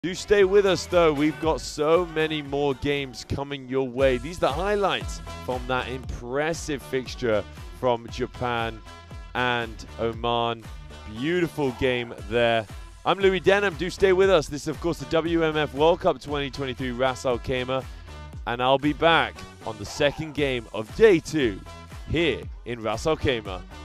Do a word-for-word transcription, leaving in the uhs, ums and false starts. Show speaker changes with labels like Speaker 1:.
Speaker 1: Do stay with us though, we've got so many more games coming your way. These are the highlights from that impressive fixture from Japan and Oman. Beautiful game there. I'm Louis Denham, do stay with us. This is of course the W M F World Cup twenty twenty-three Ras Al Khaimah, and I'll be back on the second game of day two here in Ras Al Khaimah.